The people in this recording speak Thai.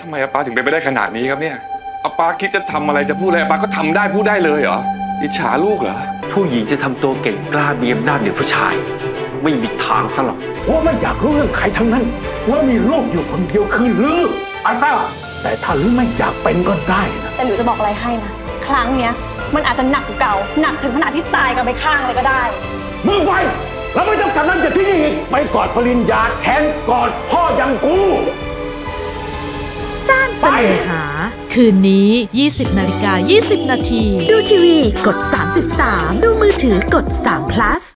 ำไมอาปาถึงเป็นไปได้ขนาดนี้ครับเนี่ยอาปาคิดจะทำอะไรจะพูดอะไรอาปาก็ทำได้พูดได้เลยเหรออิจฉาลูกเหรอผู้หญิงจะทำตัวเก่งกล้ามีอำนาจเหนือผู้ชายไม่มีทางซะหรอกว่าไม่อยากรู้เรื่องใครทั้งนั้นว่ามีลูกอยู่คนเดียวคือลืออันต้าแต่ถ้าลือไม่อยากเป็นก็ได้นะแต่หนูจะบอกอะไรให้นะครั้งเนี้ยมันอาจจะหนักกว่าเก่าหนักถึงขนาดที่ตายกันไปข้างเลยก็ได้มึงไปแล้วไม่ต้องกลับนั่นจากที่นี่อีกไปกอดปริญญาแทนกอดพ่อยังกูสร้างเสน่หาคืนนี้ 20:20 น.ดูทีวีกด 3.3 ดูมือถือกด3 plus